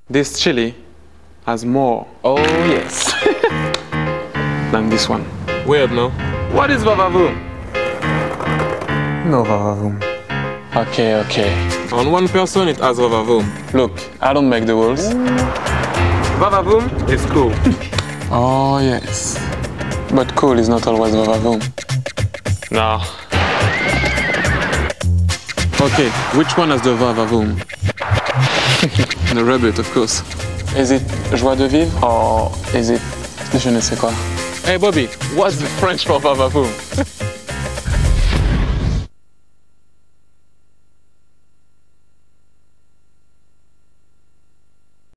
This chili has more. Oh yes. Than this one. Weird, no? What is vavavoom? No vavavoom. Okay. On one person it has vavavoom. Look, I don't make the rules. Vavavoom is cool. Oh yes. But cool is not always vavavoom. No. Okay, which one has the vavavoom? The rabbit, of course. Is it joie de vivre or is it je ne sais quoi? Hey Bobby, what's the French for vavavoom?